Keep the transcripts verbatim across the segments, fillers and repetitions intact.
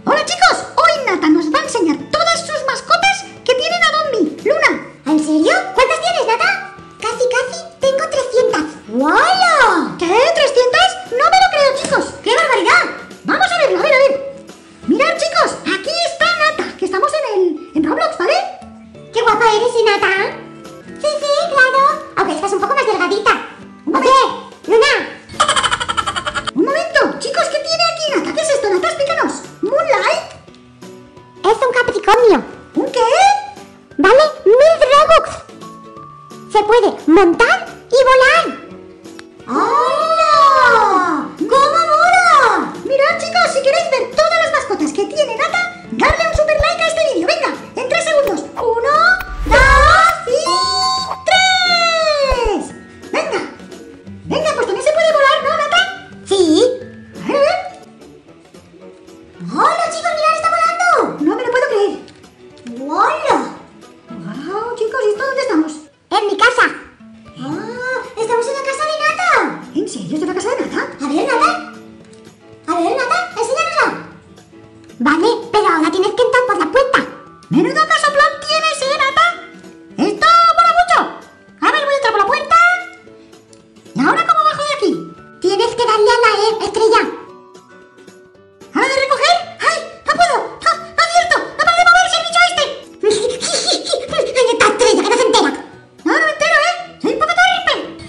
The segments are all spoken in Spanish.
Hola chicos, hoy Nata nos va a enseñar todas sus mascotas que tienen a Dombi. Luna. ¿En serio? ¿Cuántas tienes, Nata? Casi, casi tengo trescientas. ¡Wala! ¿Qué? ¿trescientas? No me lo creo, chicos. ¡Qué barbaridad! Vamos a verlo, a ver, a ver. Mirad, chicos, aquí está Nata, que estamos en el en Roblox, ¿vale? ¡Qué guapa eres, ¿eh, Nata? Sí, sí, claro. Aunque estás un poco más delgadita. Oye, Luna. Un momento, chicos, ¿qué tiene aquí Nata? ¿Qué es esto, Nata? Explícanos. ¿Moonlight? Es un capricornio. ¿Un qué? Vale mil Robux. Se puede montar y volar. ¡Hola! ¿Cómo mola? Mirad, chicos, si queréis ver todas las mascotas que tiene Nata, darle un super like a este vídeo. Venga, en tres segundos. Uno, dos y tres. Venga. Venga, pues también se puede volar, ¿no, Nata? Sí. A ver, a ver. ¡Hola, chicos! ¡Mirad, está volando! No me lo puedo creer. ¡Hola! ¡Wow, chicos! ¿Y esto dónde estamos? En mi casa. ¡Ah! ¡Estamos en la casa de Nata! ¿En serio? ¿Es de la casa de Nata? A ver, Nata. A ver, Nata, enséñanosla. Vale, pero ahora tienes que entrar por la puerta. ¡Menudo casoplón tienes, eh, Nata! ¡Esto mola mucho! A ver, voy a entrar por la puerta. ¿Y ahora cómo bajo de aquí? Tienes que darle a la E, estrella. ¿A la de recoger? ¡Ay! ¡No puedo! ¡Ah! ¡Acierto! ¡No para de moverse el bicho este! Esta estrella que no se entera. No, no me entero, ¿eh? ¡Soy un poco torpe!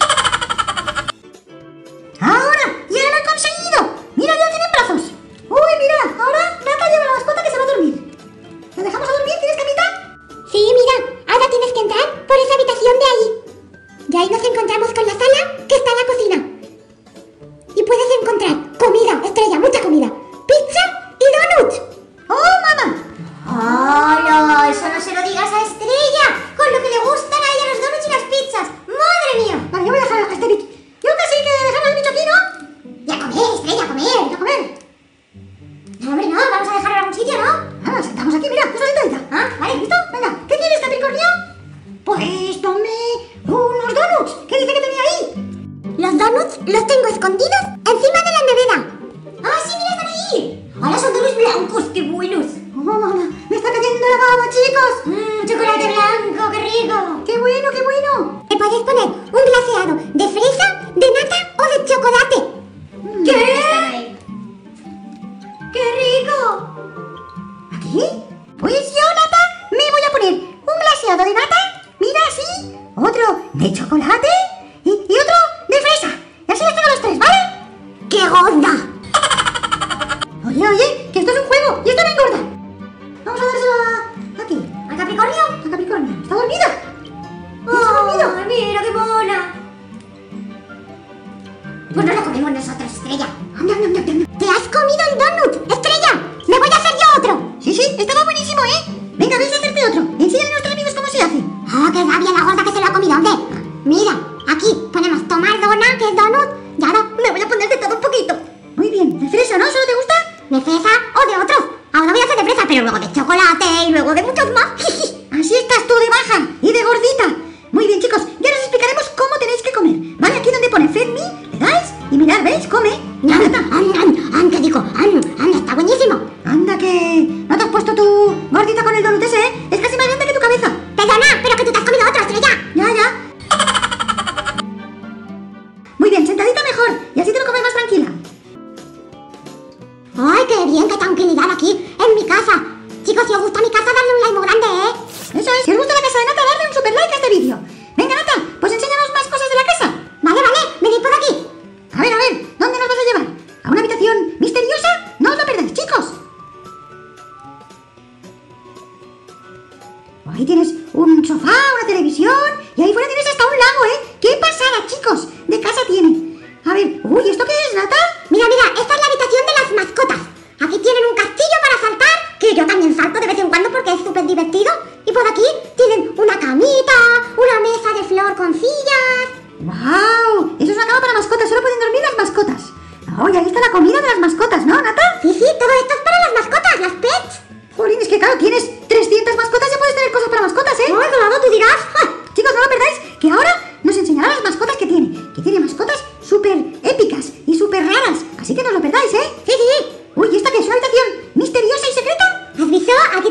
¡Ahora! ¡Ya lo he conseguido! ¡Mira, ya tienen brazos! ¡Uy, mira! Ahora Nata lleva la mascota que se va a dormir. ¿La dejamos a dormir? ¿Tienes camita? Sí, mira, ahora tienes que entrar por esa habitación de ahí. Y ahí nos encontramos con la sala que está en la cocina. Y puedes encontrar comida, estrella, mucha comida. Pizza y donuts. ¡Oh, mamá! ¡Hola! Eso no se lo digas a Estrella. Con lo que le gustan a ella los donuts y las pizzas. ¡Madre mía! Vale, yo voy a dejar a este bicho. Yo que sí que dejamos al bicho aquí, ¿no? Y a comer, Estrella, a comer. A comer. No, hombre, no, vamos a dejarlo en algún sitio, ¿no? Ah, nos sentamos aquí, mira, tú solita. Ah, vale. ¿Listo? Venga, ¿qué quieres, Capricornio? Pues tome unos donuts. ¿Qué dice que tenía ahí? Los donuts los tengo escondidos encima de la nevera. ¡Ah, sí, mira, están ahí! Ahora son donuts blancos, qué buenos. Oh, mamá, me está cayendo la baba, chicos. Mmm, chocolate blanco, qué rico. ¡Qué bueno, qué bueno! Te puedes poner un glaseado de fresa, de nata o de chocolate. ¿Qué? ¡Qué rico! ¿Aquí? Pues yo, Nata, me voy a poner un glaseado de nata, mira así, otro de chocolate y, y otro de fresa. Y así los tengo los tres, ¿vale? ¡Qué gorda! Oye, oye, que esto es un juego y esto no engorda. Vamos a dárselo a... aquí, ¿A Capricornio? a Capricornio. ¿Está dormida? ¿Está dormido? ¡Oh, mira qué mona! Pues no la comemos nosotros, Estrella. Am, am, am, am, am. ¿Te has comido el donut, Estrella? ¡Me voy a hacer yo otro! Sí, sí, estaba buenísimo, ¿eh? Venga, ves a hacerte otro. Enséñale a nuestros amigos cómo se hace. ¡Oh, qué rabia la gorda que se lo ha comido, hombre! Mira, aquí ponemos tomar dona, que es donut, y ahora me voy a poner de todo un poquito. Muy bien, ¿de fresa, no? ¿Solo te gusta? ¿De fresa o de otros? Ahora voy a hacer de fresa, pero luego de chocolate y luego de muchos más. Así estás tú de baja y de gordita. Muy bien, chicos, ya os explicaremos cómo tenéis que comer. ¿Vale? Aquí donde pone Feed Me, le dais y mirad, ¿veis? Come. ¡Anda, anda, anda, digo! ¡Anda, anda, está buenísimo! Anda que... ¿No te has puesto tú gordita con el donut ese, eh? Es casi más grande que tu cabeza. Perdona, pero que tú te has comido otro, Estrella. Ya, ya. Muy bien, sentadita mejor. Y así te lo comes más tranquila. ¡Ay, qué bien, qué tranquilidad aquí, en mi casa! Chicos, si os gusta mi casa, darle un like muy grande, ¿eh? Eso es. Si os gusta la casa de Nata, darle un super like a este vídeo. Venga, Nata, pues enséñanos más cosas de la casa. Vale, vale, venid por aquí. A ver, a ver, ¿dónde nos vas a llevar? ¿A una habitación misteriosa? No os lo perdáis, chicos. Ahí tienes un sofá, una televisión y ahí fuera tienes hasta un lago, ¿eh? ¡Qué pasada, chicos! De casa tiene. A ver, uy, ¿esto qué es, Nata? Mira, mira, esta es la habitación de las mascotas. Aquí tienen un castillo para saltar, que yo también salto de vez en cuando porque es súper divertido. Y por aquí tienen una camita, una mesa de flor con sillas. ¡Wow! Eso es una cama para mascotas, solo pueden dormir las mascotas. Oh, y ahí está la comida de las mascotas, ¿no, Nata? Sí, sí, todo esto es para las mascotas, las pets. Jolín, es que claro, tienes trescientas mascotas, ya puedes tener cosas para mascotas, ¿eh? ¡Ay, claro, tú dirás! ¡Ja! Chicos, no lo perdáis, que ahora nos enseñará las mascotas que tiene. Que tiene mascotas súper épicas y súper raras. Así que no os lo perdáis, ¿eh? Sí, sí. Uy, ¿esta qué es? Una habitación misteriosa y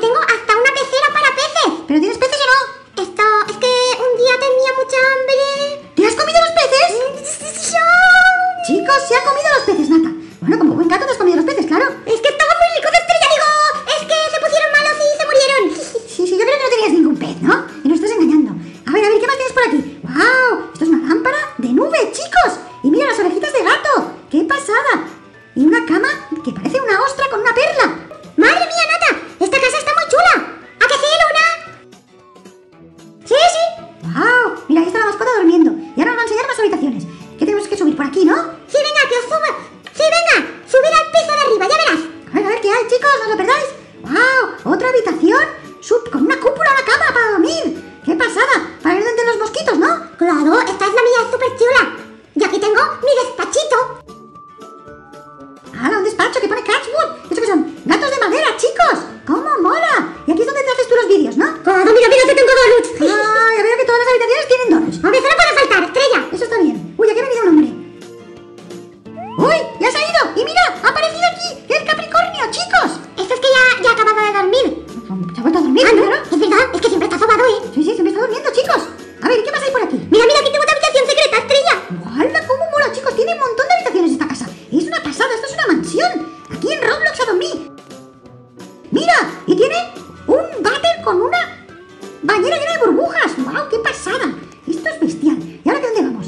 tengo hasta una pecera para peces. ¿Pero tienes peces o no? Esto, es que un día tenía mucha hambre. ¿Te has comido los peces? Chicos, se ha comido los peces, Nata. Bueno, como buen gato te has comido los peces, claro. Es que estaban muy ricos, Estrella, digo, es que se pusieron malos y se murieron. Sí, sí, yo creo que no tenías ningún pez, ¿no? Y nos estás engañando. A ver, a ver, ¿qué más tienes por aquí? ¡Wow! Esto es una lámpara de nube, chicos. Y mira las orejitas de gato. ¡Qué pasada! Y una cama que parece una ostra con una perla. ¡Madre mía, Nata! ¡Esta casa está muy chula! ¿A que sí, Luna? Sí, sí. ¡Wow! Mira, ahí está la mascota durmiendo. Y ahora nos va a enseñar más habitaciones. ¿Qué tenemos que subir por aquí, no? Sí, venga, que os suba. Sí, venga, subir al piso de arriba, ya verás. A ver, a ver, ¿qué hay, chicos? No os lo perdáis. ¡Wow! Otra habitación. Sub con una cúpula, una cama para dormir. ¡Qué pasada! Para ir entre los mosquitos, ¿no? Claro, esta es la mía, es súper chula. Y aquí tengo mi despachito. ¡Ah, un despacho que pone Catchwood! ¿Eso qué son? ¡Gatos de madera, chicos! ¡Cómo mola! Y aquí es donde te haces tú los vídeos, ¿no? Claro, mira, mira, que tengo donuts. ¡Ah, ya veo que todas las habitaciones tienen donuts! A veces no para faltar, Estrella. Eso está bien. Uy, aquí ha venido un hombre. ¡Uy! ¡Ya se ha ido! ¡Y mira! ¡Ha aparecido aquí! ¡El Capricornio, chicos! Esto es que ya, ya ha acabado de dormir. ¿Se ha vuelto a dormir? Ah, no, claro. es verdad, es que siempre está sobado, ¿eh? Sí, sí, siempre está durmiendo, chicos. A ver, ¿qué más hay por aquí? Mira, mira, aquí tengo otra habitación secreta, Estrella. ¡Hala! ¡Cómo mola, chicos! Tiene un montón de habitaciones esta casa. Es una pasada, esto es una mansión. Aquí en Roblox a dormir. ¡Mira! Y tiene un váter con una bañera llena de burbujas. ¡Wow! ¡Qué pasada! Esto es bestial. ¿Y ahora de dónde vamos?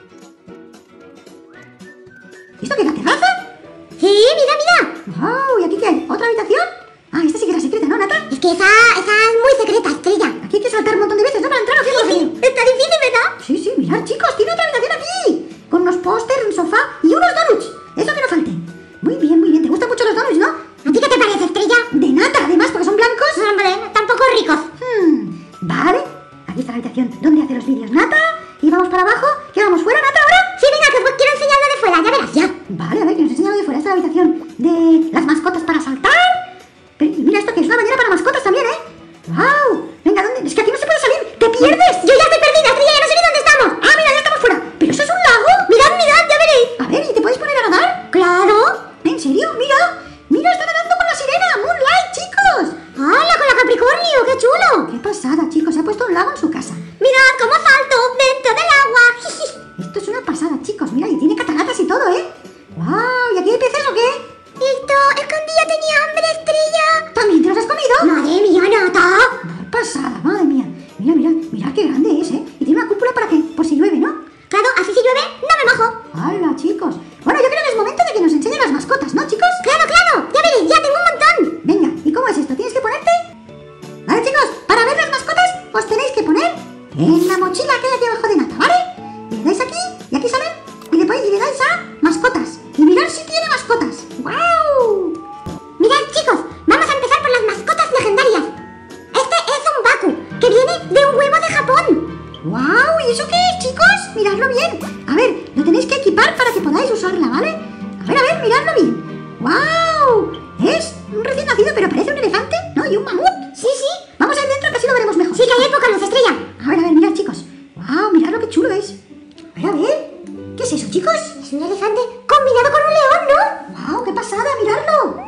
¿Esto qué es la terraza? Sí, mira, mira. ¡Wow! ¿Y aquí qué hay? ¿Otra habitación? Ah, esta sí que era secreta, ¿no, Nata? Es que esa, esa es muy secreta, Estrella. Aquí hay que saltar un montón de veces, ¿no? Para entrar, ¿o qué? Sí, sí, está difícil, ¿verdad? Sí, sí, mirad, chicos, tiene otra habitación aquí. Con unos pósters, un sofá y unos donuts. Eso que no falte. Muy bien, muy bien. ¿Te gustan mucho los donuts, no? ¿A ti qué te parece, Estrella? De nata, además, porque son blancos. Hombre, tampoco ricos. Hmm, vale. Aquí está la habitación donde hace los vídeos Nata. Y vamos para abajo. ¿Qué vamos fuera, Nata, ahora? Sí, venga, que os quiero enseñar lo de fuera, ya verás, ya. Vale, a ver, que nos enseña lo de fuera. Esta es la habitación de las mascotas para saltar. Pero, y mira esto, que es una bañera para mascotas también, ¿eh? ¡Wow! Venga, ¿dónde? Es que aquí no se puede salir. ¡Te pierdes! Yo ya estoy perdida, Estrella, ya no sé ni dónde estamos. ¡Ah, mira, ya estamos fuera! ¿Pero eso es un lago? Mirad, mirad, ya veréis. A ver, ¿y te puedes poner a nadar? Claro. ¿En serio? ¡Mira! ¡Mira, está nadando con la sirena! ¡Moonlight, chicos! ¡Hala, con la Capricornio! ¡Qué chulo! ¡Qué pasada, chicos! Se ha puesto un lago en su casa. Mirad cómo salto dentro del agua. Esto es una pasada, chicos. Mira, y tiene cataratas y todo, ¿eh? ¡Wow! ¿Y aquí hay peces o qué? Esto es que un día tenía hambre, Estrella. ¿También te los has comido? Madre mía, Nata. ¡Qué pasada! ¡Madre mía! Mira, mira, mira qué grande es, ¿eh? Y tiene una cúpula para que, por si llueve, ¿no? Claro, así si llueve, no me mojo. ¡Hala, chicos! Bueno, yo creo que es momento de que nos enseñen las mascotas, ¿no, chicos? Claro, claro, ya veréis, ya tengo un montón. Venga, ¿y cómo es esto? ¿Tienes que ponerte? Vale, chicos, para ver las mascotas os tenéis que poner en la mochila que hay aquí abajo de Nata, ¿vale? Le dais aquí y aquí salen y después y le dais a mascotas. Y mirad si tiene mascotas. ¡Wow! Mirad, chicos, vamos a empezar por las mascotas legendarias. Este es un Baku, que viene de un huevo de Japón. ¡Wow! ¿Y eso qué es, chicos? Miradlo bien. A ver, lo tenéis que equipar para que podáis usarla, ¿vale? A ver, a ver, miradlo bien. ¡Wow! Es un recién nacido, pero parece un elefante, ¿no? Y un mamut. Sí, sí. Vamos a ir dentro, que así lo veremos mejor. Sí, que hay poca luz, Estrella. A ver, a ver, mirad, chicos. ¡Wow! Mirad lo que chulo es. A ver, a ver. ¿Qué es eso, chicos? Es un elefante combinado con un león, ¿no? ¡Wow! ¡Qué pasada! ¡Miradlo!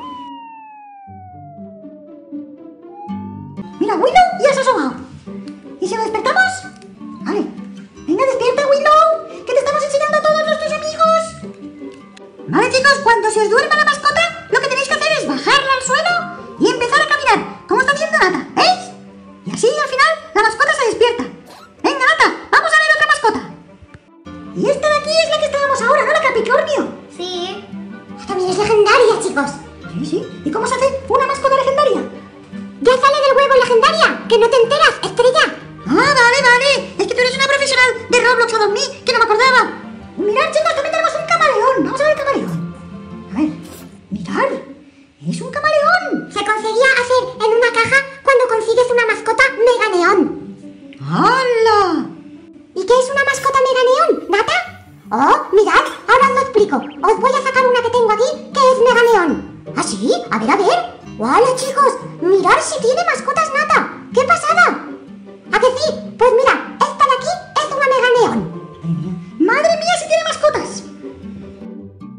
Mira, Willow ya se ha asomado. ¿Y si lo despertamos? Vale. Venga, despierta, Willow, que te estamos enseñando a todos nuestros amigos. Vale, chicos, cuando se os duerma la mascota, lo que tenéis que hacer es bajarla al suelo y empezar a caminar, como está haciendo Nata, ¿veis? Y así, al final, la mascota se despierta. Venga, Nata, vamos a ver otra mascota. Y esta de aquí es la que estábamos ahora, ¿no? La Capricornio. Sí. También es legendaria, chicos. Sí, sí. ¿Y cómo se hace una mascota legendaria? Ya sale del huevo legendaria, que no te enteras, Estrella. Ah, vale, vale. Es que tú eres una profesional de Roblox a dormir, que no me acordaba. Mirad, chicos, también tenemos un camaleón. Vamos a ver el camaleón. A ver, mirad. Es un camaleón. Se conseguía hacer en una caja cuando consigues una mascota mega neón. ¡Hala! ¿Y qué es una mascota mega neón, Nata? Oh, mirad, ahora os lo explico. Os voy a sacar una que tengo aquí, que es mega neón. ¿Ah, sí? A ver, a ver. ¡Hola, chicos! Mirad si tiene mascotas, Nata. ¡Qué pasada! ¿A que sí? Pues mira, esta de aquí es una mega neón. ¡Madre mía, si tiene mascotas!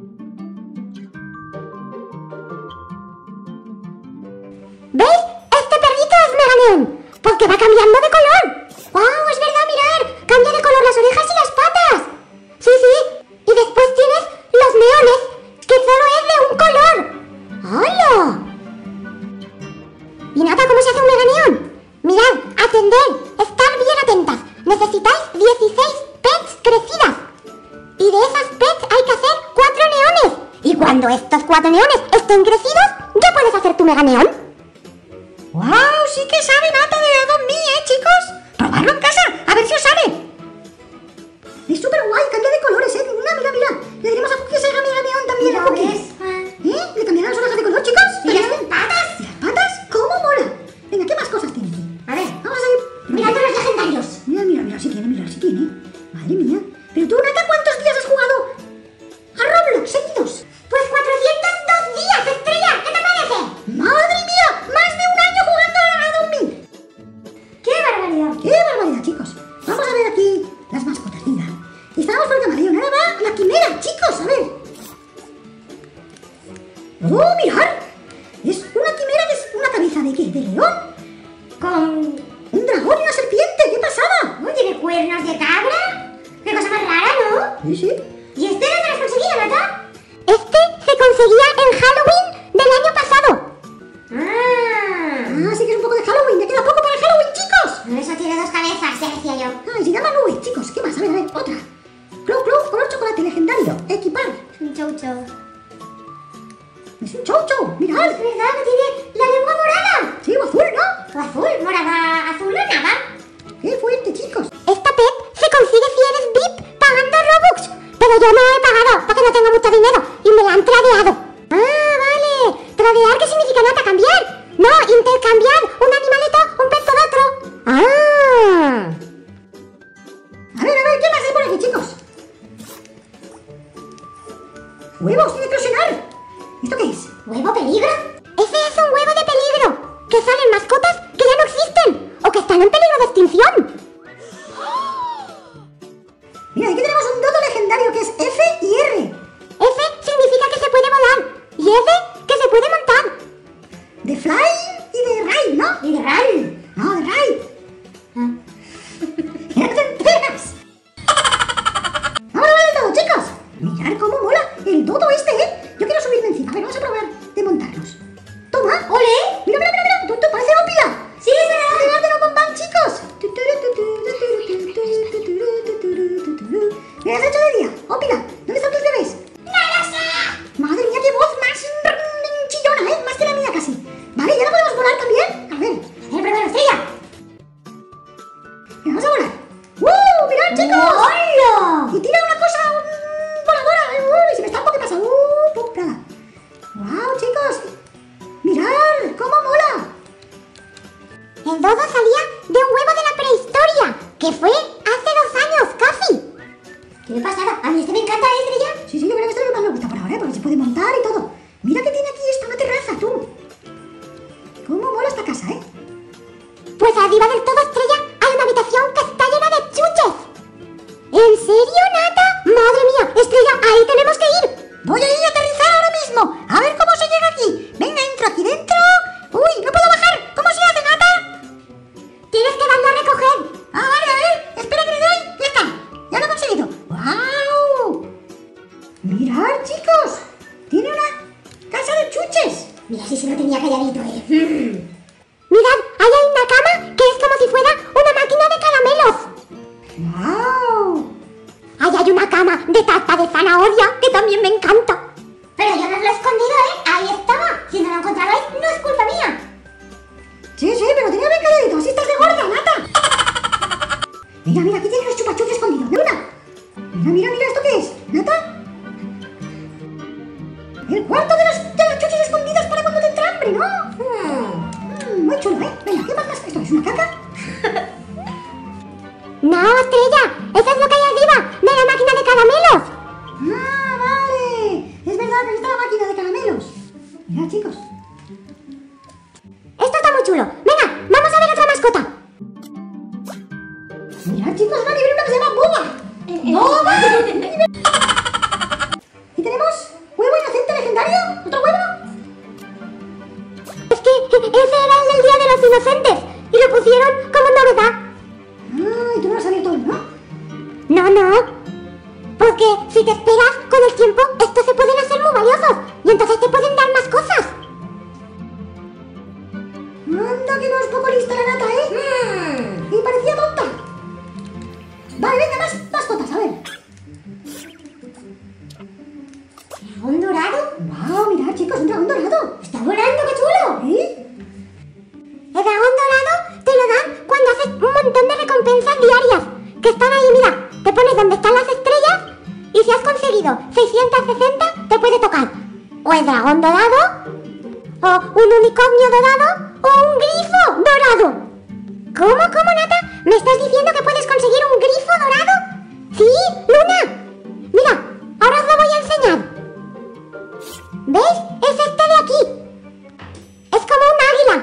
¿Veis? Este que va cambiando de color. ¡Wow! Es verdad, mirad. Cambia de color las orejas y las patas. Sí, sí. Y después tienes los neones, que solo es de un color. ¡Hola! ¿Y nada cómo se hace un mega neón? Mirad, atended, estad bien atentas. Necesitáis dieciséis pets crecidas. Y de esas pets hay que hacer cuatro neones. Y cuando estos cuatro neones estén crecidos, ya puedes hacer tu mega neón. ¡Wow! Sí que sabe Nata de Adopt Me, ¿eh, chicos? Probarlo en casa, a ver si os sale. Es súper guay, cambia de colores, ¿eh? Mira, mira, mira. Le diremos a Cookie que se haga mega neón también a Cookie. ¿Eh? ¿Le cambiarán las orejas de color, chicos? ¿Y las patas? ¿Y las patas? ¿Cómo mola? Venga, ¿qué más cosas tiene aquí? A ver, Vamos a ir. mirad todos los legendarios. Mira, mira, mira, si tiene, mira, si tiene. Madre mía. Pero tú, Nata, ¿cuántos días has jugado a Roblox seguidos? Pues cuatrocientos dos días, Estrella. ¿Qué te parece? ¡Madre mía! ¡Más de un año jugando a Adopt Me! ¡Qué barbaridad! ¡Qué barbaridad, chicos! Vamos a ver aquí las mascotas, venga. Y estábamos por el camarillo, nada va la quimera, chicos, a ver. ¡Oh, mirad! Es una quimera que es una cabeza de qué, de león, Con... un dragón y una serpiente, ¡qué pasada! Uy, ¿tiene cuernos de cabra? ¡Qué cosa más rara, ¿no? Sí, sí. ¿Y este dónde lo has conseguido, Nata? Este se conseguía en Halloween del año pasado. Ah. Ah, sí que es un poco de Halloween, ya queda poco para Halloween, chicos. Eso tiene dos cabezas, ya decía yo. Ay, se llama Nube, chicos, ¿qué más? A ver, a ver, otra. Clow Clow, color chocolate legendario, equipar. Un chau chau. Es un chow chow, mirad. Es verdad que tiene la lengua morada. Sí, o azul, ¿no? O azul, morada, azul o nada. ¡Qué fuerte, chicos! Esta pet se consigue si eres V I P pagando Robux. Pero yo no he pagado porque no tengo mucho dinero y me la han tradeado. Ah, vale. ¿Tradear qué significa, Nata? ¿Cambiar? No, intercambiar un animalito, un pet por otro. Ah. A ver, a ver, ¿qué más hay por aquí, chicos? ¡Huevos de eclosionar! ¿Esto qué es? ¿Huevo peligro? Ese es un huevo de peligro. Que salen mascotas que ya no existen o que están en peligro de extinción. Mira, aquí tenemos un dodo legendario que es F y R. F significa que se puede volar y R que se puede montar. De fly y de ride, ¿no? Y de run. No, de ride. ¡Ya te enteras! Vamos a ver el dodo, chicos. Mirad cómo mola el dodo este, ¿eh? Yo quiero subirme encima. A ver, vamos a probar de montarnos. Toma. ¡Ole! Mira, mira, mira, mira. Tú, tú, parece ópila. Sí, es verdad. ¡Mirad de los bombán, chicos! ¿Qué has hecho de día? ¡Ópila! ¿Dónde están tus bebés? ¡No lo sé! Madre mía, qué voz más mm, chillona, ¿eh? Más que la mía casi. Vale, ¿ya no podemos volar también? A ver. ¡El primero, Estrella! Vamos a volar. ¡Uh! ¡Mirad, chicos! ¡Hola! Y tira una cosa um, voladora. ¡Uy! Se me estampa, ¿qué pasa? ¡Uh! ¡Pum! Nada. ¡Wow, chicos! ¡Mirad! ¡Cómo mola! El dodo salía de un huevo de la prehistoria, que fue hace dos años casi. ¿Qué pasada? A mí este me encanta, ¿eh, Estrella? Sí, sí, yo creo que esto es lo que más me gusta por ahora, ¿eh? Porque se puede montar y todo. Mira que tiene aquí esta una terraza, tú. ¿Cómo mola esta casa, eh? Pues arriba del todo, Estrella, hay una habitación que está llena de chuches. ¿En serio, Nata? Madre mía, Estrella, ahí tenemos que ir. Voy a ir a aterrizar ahora mismo. A ver cómo se llega aquí. Venga, entro aquí dentro. Uy, no puedo bajar. ¿Cómo se hace, Nata? Tienes que darle a recoger. Ah, vale, a ver. Espera que le doy. Ya está. Ya lo he conseguido. ¡Wow! Mirad, chicos. Tiene una casa de chuches. Mira, si se lo tenía calladito, eh. Mm. Mirad, ahí hay una cama que es como si fuera una máquina de caramelos. ¡Wow! Ahí hay una cama de tarta de zanahoria que también me encanta. Pero yo no lo he escondido, ¿eh? Ahí estaba. Si no lo encontrabais, no es culpa mía. Sí, sí, pero tenía bien calladito. Así estás de gorda, Nata. Mira, mira, aquí tiene los chupachups escondidos. Mira, mira, mira, mira, ¿esto qué es? ¿Nata? El cuarto de los, de los chuches escondidos para cuando te entra hambre, ¿no? Hmm. Mm, muy chulo, ¿eh? Venga, ¿qué más más? ¿Esto es una caca? No, Estrella, eso es lo que hay arriba, de la máquina de caramelos. ¡Ah, vale! Es verdad que está la máquina de caramelos. Mirad, chicos. Esto está muy chulo. Venga, vamos a ver otra mascota. Mirad, chicos, van a ver una que se llama Boba. ¡Boba! Y tenemos huevo inocente legendario. ¿Otro huevo? Es que ese era el del Día de los Inocentes y lo pusieron la verdad. Ah, y tú no lo has abierto aún, ¿no? No, no. Porque si te esperas, con el tiempo, estos se pueden hacer muy valiosos. Y entonces te pueden dar más cosas. Anda, que no es poco lista la nata, ¿eh? Mm. Y parecía tonta. Vale, venga, más, más totas, a ver. ¿Dragón dorado? Wow, mirad, chicos, un dragón dorado. ¡Está volando, qué chulo! ¿Eh? El dragón dorado te lo dan cuando haces un montón de recompensas diarias. Que están ahí, mira. Te pones donde están las estrellas y si has conseguido seiscientos sesenta te puede tocar o el dragón dorado, o un unicornio dorado, o un grifo dorado. ¿Cómo, cómo, Nata? ¿Me estás diciendo que puedes conseguir un grifo dorado? ¡Sí, Luna! Mira, ahora os lo voy a enseñar. ¿Ves? Es este de aquí. Es como un águila.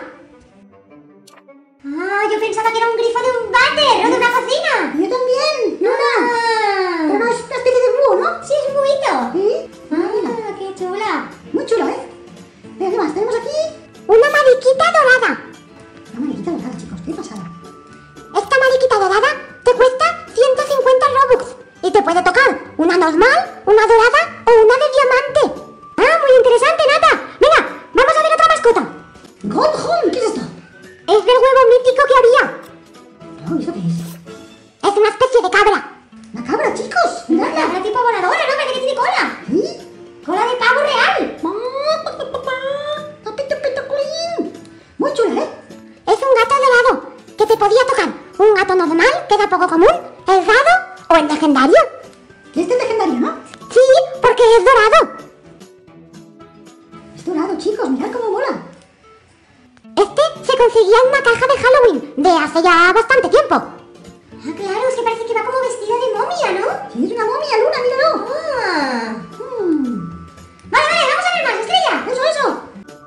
Ah, yo pensaba que era un grifo de un váter o de una cocina. Yo también, Luna. Ah. Pero no es una especie de búho, ¿no? Sí, es un buito. ¿Eh? Ah, qué chula. Muy chula, ¿eh? Venga, ¿qué más? Tenemos aquí Una mariquita dorada. una mariquita dorada, chicos. Qué pasada. Esta mariquita dorada te cuesta ciento cincuenta Robux y te puede tocar una normal, una dorada o una de diamante. Ah, muy interesante, Nata. Venga, vamos a ver otra mascota. Godhorn, ¿qué es esto? Es del huevo mítico que había. Oh, ¿eso qué es? Es una especie de cabra. La cabra, chicos. Una Miradla. cabra tipo voladora, ¿no? Parece que tiene cola. ¿Eh? Cola de pavo real. Papito, pito, culín. Muy chula, ¿eh? Es un gato dorado que te podía tocar un gato normal, que era poco común, el raro o el legendario. Que este es legendario, ¿no? Sí, porque es dorado. Es dorado, chicos. Mirad cómo mola. Este se conseguía en una caja de Halloween de hace ya bastante tiempo. Ah, claro, es que parece que va como vestido de momia, ¿no? Sí, es una momia, Luna, míralo. Ah. Hmm. Vale, vale, vamos a ver más, Estrella. Eso, eso.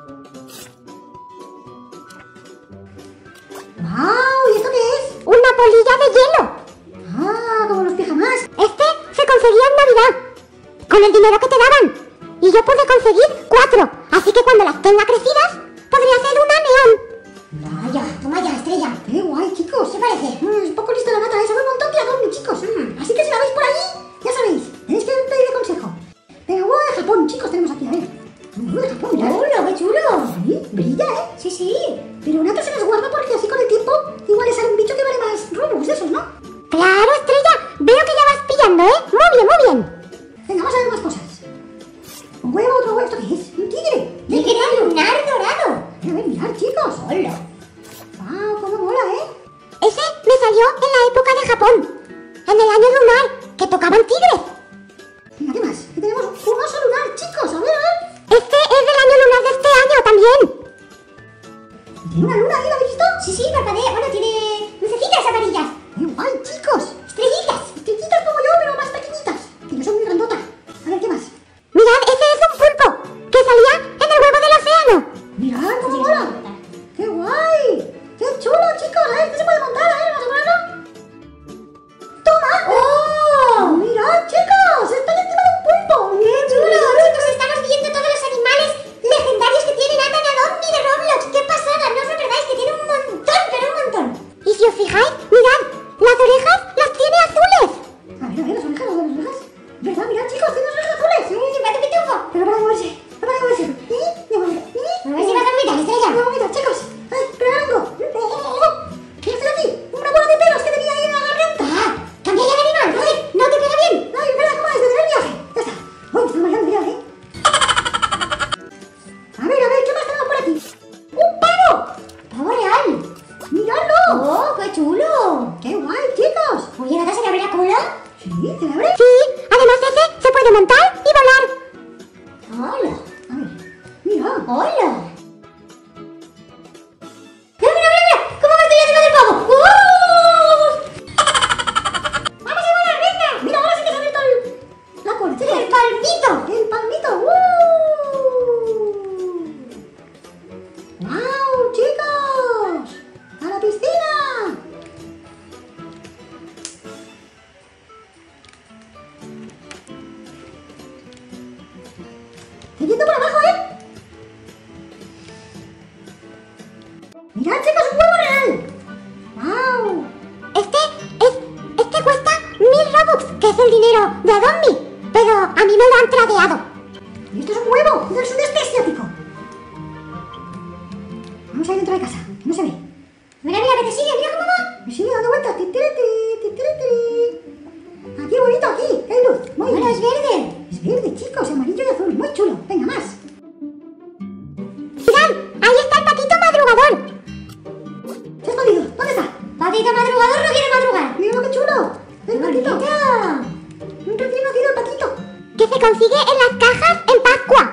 ¡Wow! ¿Y esto qué es? Una polilla de hielo. Ah, como los pijamas. Este se conseguía en Navidad, con el dinero que te daban. Y yo pude conseguir cuatro, así que cuando las tenga crecidas, podría ser una neón. Vaya, toma ya, Estrella. ¡Qué guay, chicos! ¿Qué parece? Mm, es poco lista la nata, ¿eh? Sabe un montón de adorno, chicos. Mm. Así que si la veis por ahí, ya sabéis, tenéis que pedirle consejo. Venga, huevo de Japón, chicos, tenemos aquí, a ver. Un huevo de Japón, mirad. ¡Hola, qué chulo! Sí, brilla, ¿eh? Sí, sí. Pero nata se nos guarda porque así con el tiempo igual le sale un bicho que vale más Robux de esos, ¿no? Claro, Estrella. Veo que ya vas pillando, ¿eh? Muy bien, muy bien. Venga, vamos a ver más cosas. Un huevo, otro huevo, ¿esto qué es? Un tigre. ¡Tigre lunar dorado! A ver, mirad, chicos. ¡Hola! ¡Wow! ¡Cómo mola, eh! Ese me salió en la época de Japón, en el año lunar, que tocaban tigres. Venga, ¿qué más? Aquí tenemos un oso lunar, chicos. A ver, a ver. Este es del año lunar de este año también. ¿Tiene una luna ahí, la habéis visto? Sí, sí, parpadea. Bueno, tiene lucecitas amarillas. ¡Qué guay, chicos! Estrellitas. Estrellitas como yo, pero más pequeñitas. Que no son muy grandotas. A ver, ¿qué más? Mirad, ese es un pulpo que salía en el huevo del océano. ¡Mirad cómo mola! ¡Qué guay! ¡Qué chulo, chicos! A ver, ¿qué se puede montar? A ver, vamos a ponerlo. ¡Toma! ¡Oh! ¡Mirad, chicos! ¡Estoy encima de un pulpo! ¡Qué chulo! Chicos, estamos viendo todos los animales legendarios que tiene Nata en Adopt y de Roblox. ¡Qué pasada! No os lo perdáis, que tiene un montón, pero un montón. Y si os fijáis, mirad, las orejas las tiene azules. A ver, a ver, las orejas, las orejas. ¿Verdad? Mirad, chicos, tiene las orejas azules. ¡Mmm, simpático pitufo! Pero para de moverse, no para de moverse. ¿Eh? De moverse. ¿Eh? A ver si vas a vomitar, Estrella. Me voy a vomitar, chicos. Ay, pero ahora vengo. ¿Qué haces aquí? ¡Una bola de pelos que tenía ahí en la garganta! ¡Ah! ¡Cambia ya de animal! ¡Joder! ¡No te pega bien! ¡Ay, espera, cómo es! ¡Me tener viaje! Ya está. Uy, me estoy mareando ya, ¿eh? A ver, a ver, ¿qué más tenemos por aquí? ¡Un pavo! ¡Pavo real! ¡Miradlo! ¡Oh, qué chulo! ¡Qué guay, chicos! Oye, ¿Nata se le abre la cola? ¿Sí? ¿Se le abre? Sí, además ese se puede montar y volar. ¡Hola! A ver, mira. ¡Hola! ¡Mira, mira, mira! ¿Cómo me estoy encima del pavo? ¡Uh! ¡Vamos a volar, venga! Mira, ahora sí que se ha abierto el... la cola, chicos. ¡El palmito! ¡El palmito! ¡Uh! ¡Wow, chicos! ¡A la piscina! Estoy yendo por abajo, ¿eh? Mirad, chicos, un huevo real. ¡Wow! raro de Adobe, pero a mí me lo han tradeado. Y esto es un huevo del sudeste asiático. Vamos a ir dentro de casa, que no se ve. Mira, mira, que te sigue, mira cómo va. Me sigue dando vueltas. Titiriti, titiriti. Aquí, bonito, aquí. Hay luz. Muy Bueno, bien. es verde. Es verde, chicos, amarillo y azul. Muy chulo. Venga, más. Mirad, ahí está el patito madrugador. Se ha escondido. ¿Dónde está? Patito madrugador no quiere madrugar. Mira qué chulo. El patito. Bonito. Un recién nacido el patito. Que se consigue en las cajas en Pascua.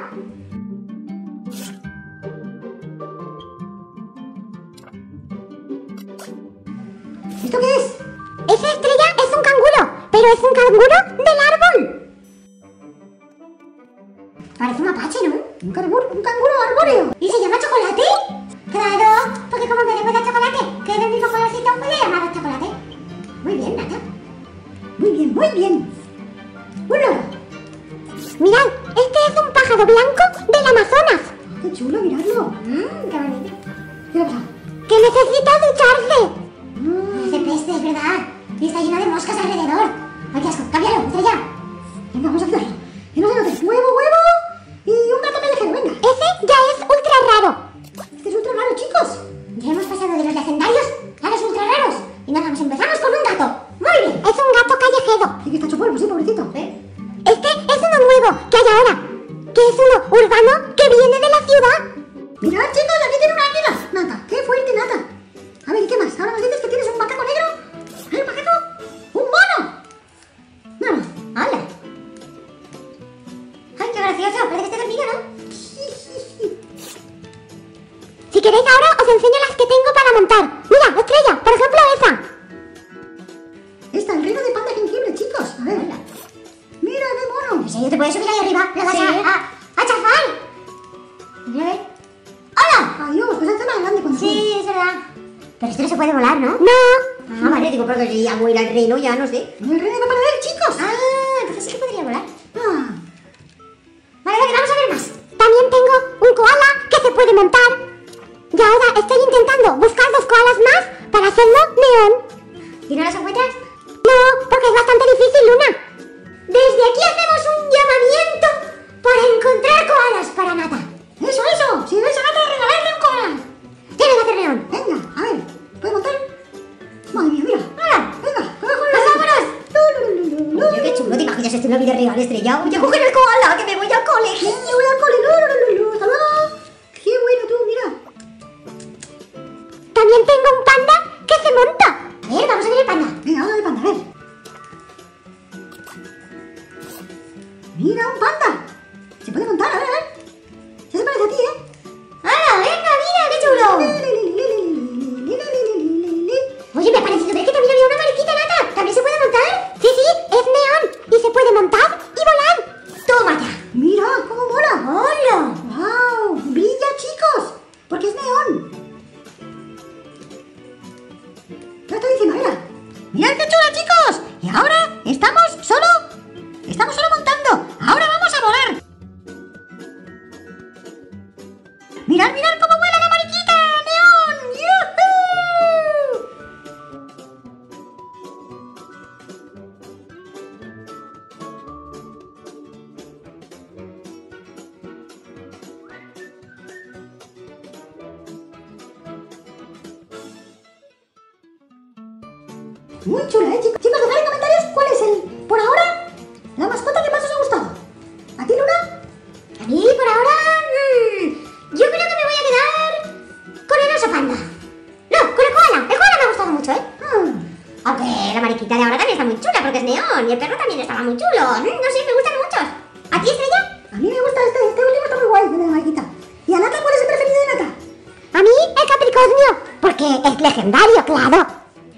¿Esto qué es? Esa estrella es un canguro, pero es un canguro del árbol. Parece un mapache, ¿no? Un canguro, un canguro arbóreo. ¿Y se llama chocolate? Claro, porque como me recuerda chocolate, que es del mismo colorcito, pues le llamaron chocolate. Muy bien, Nata. Muy bien, muy bien. Un loro. Mirad, este es un pájaro blanco del Amazonas. Qué chulo, miradlo. Mmm, qué bonito. ¿Qué le pasa? Que necesita ducharse. Mm. Ese peste, es verdad. Y está lleno de moscas alrededor. Ay, qué asco. Cámbialo, estrella. Venga, vamos a hacerlo. Que no se note. Huevo, huevo. Y un gato callejero, venga. Ese ya es ultra raro. Este es ultra raro, chicos. Ya hemos pasado de los legendarios a los ultra raros. Y nada, nos empezamos con un gato. Muy bien. Es un gato callejero. Sí que está hecho polvo, sí, pobrecito. ¿Eh? Este es uno nuevo que hay ahora. Que es uno urbano que viene de la ciudad. Mirad, chicos, aquí tiene una águila. Nata, qué fuerte, Nata. A ver, ¿y qué más? Ahora nos dices que tienes un macaco negro. ¿Hay un macaco? ¡Un mono! Nada. ¡Hala! ¡Ay, qué gracioso! Parece que esté dormido, ¿no? Si queréis ahora os enseño las que tengo para montar. Mira, estrella, por ejemplo esa. Está el reino de panda jengibre, chicos. A ver. Mira, qué mono. ¿En serio te puedes subir ahí arriba? ¿Le vas Sí. a, a, a chafar? A ver. ¡Hola! Adiós, pues está más grande cuando Sí, es verdad. Pero este no se puede volar, ¿no? No. Ah, vale, digo, porque si ya voy a ir al reino, ya no sé. sube. El reino de Papá Noel, chicos. Ah, entonces sí que podría volar. Ah. Vale, vale, vamos a ver más. También tengo un koala que se puede montar. Y ahora estoy intentando buscar dos koalas más para hacerlo neón. ¿Y no los encuentras? No, porque es bastante difícil, Luna. Desde aquí hacemos un llamamiento para encontrar koalas para Nata. Eso, eso. Si vais a Nata, regalarle un koala. Tiene que hacer neón. Venga, a ver. ¿Puedes montar? Madre mía, mira. ¡Hala! Venga, vámonos. ¡Pues vámonos! Lu, lu, lu, lu, lu. Oye, qué chulo, ¿te imaginas esto en la vida real, estrella? Oye, coger el koala, que me voy al cole. Sí, me voy al cole. Lu, lu, lu, lu. Hasta luego. Qué bueno tú, mira. También tengo un panda que se monta. A ver, vamos a ver el panda. Venga, vamos al panda, a ver. Mira, un panda. Se puede montar, a ver, a ver. Ya se parece a ti, ¿eh? ¡Hala, venga, mira, qué chulo! Oye, me ha parecido ver que también había una mariquita, Nata. ¿También se puede montar? Sí, sí, es neón. Y se puede montar y volar. ¡Toma ya! Mira, cómo mola. ¡Hola! ¡Wow! Brilla, chicos. Porque es neón. Ya estoy encima, mira. Mirad qué chula, chicos. Y ahora estamos solo... Estamos solo montando. Ahora vamos a volar. Mirad, mirad cómo vuela la mariquita. ¡Neón! ¡Yujú! Muy chula, ¿eh, chicos? Chicos, dejad en comentarios cuál es el, por ahora, la mascota que más os ha gustado. ¿A ti, Luna? A mí, por ahora, mmm, yo creo que me voy a quedar con el oso panda. No, con el koala. El koala me ha gustado mucho, ¿eh? Hmm. Aunque la mariquita de ahora también está muy chula porque es neón. Y el perro también estaba muy chulo. Mm, no sé, me gustan muchos. ¿A ti, estrella? A mí me gusta este, este último está muy guay, el de la mariquita. ¿Y a Nata cuál es el preferido de Nata? A mí, el capricornio. Porque es legendario, claro.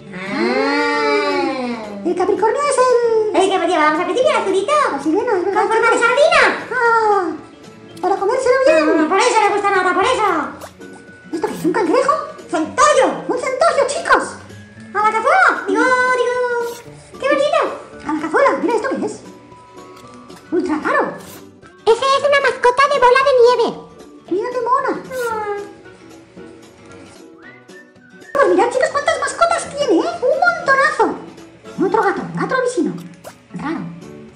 El Capricornio es el... Es que llevábamos al principio el azulito. La sirena, es verdad. Con forma de sardina. Ah, para comérselo bien. Mm, por eso le gusta Nata, por eso. ¿Esto qué es? ¿Un cangrejo? ¡Centollo! ¡Un centollo, chicos! ¡A la cazuela! Digo, digo... ¡Qué bonito! A la cazuela. Mira, ¿esto qué es? Ultra caro. Ese es una mascota de bola de nieve. Mira qué mona. Mm. Pues mirad, chicos, cuántas mascotas tiene, ¿eh? Un montonazo. Otro gato, gato avisino. Raro.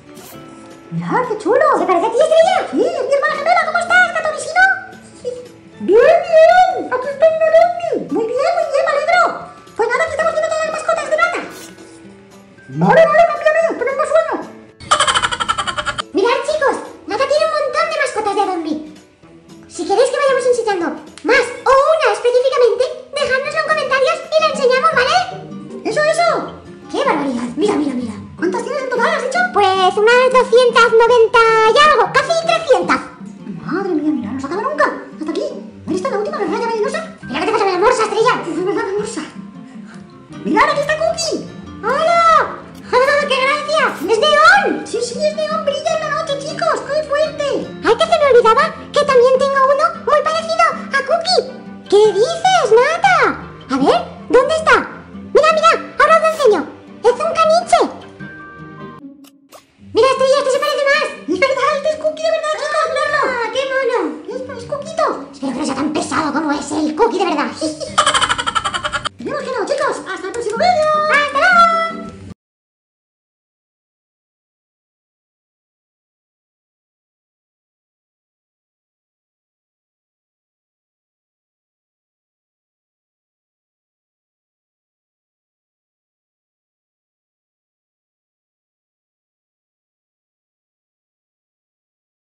Mirad, qué chulo. ¿Se parece a ti, Estrella? Sí, es mi hermana gemela. ¿Cómo estás, gato visino? Bien, bien. Aquí está un ovni. Muy bien, muy bien, me alegro. Pues nada, aquí estamos viendo todas las mascotas de Nata. Vale, vale, cámbiame. Tenemos sueño. Mirad, chicos, Nata tiene un montón de mascotas de Dombi. Si queréis que vayamos enseñando más o una específicamente, dejadnoslo en comentarios y la enseñamos, ¿vale? Eso, eso. ¡Qué barbaridad! Mira, mira, mira. ¿Cuántas tienes en total, has dicho? Pues unas doscientas noventa y algo, casi trescientas. Madre mía, mira, no se acaba nunca. Hasta aquí. A ver, esta es la última, la raya venenosa. Mira qué te pasa con la morsa, Estrella. Uf, es verdad, hermosa. Mirad, aquí está Cookie. ¡Hola! ¡Qué gracia! ¡Es neón! Sí, sí, es neón, brilla en la noche, chicos. ¡Qué fuerte! ¡Ay, que se me olvidaba que también tengo uno muy parecido a Cookie! ¿Qué dices, Nata? A ver, ¿dónde está? Mira, mira, ahora os lo enseño. ¡Es un caniche! Mira, Estrella, este se parece más. Es verdad, este es Cookie de verdad, chicos, mirarlo. ¡Ah, qué mono! Es, es Cookito. Espero que no sea tan pesado como es el Cookie de verdad.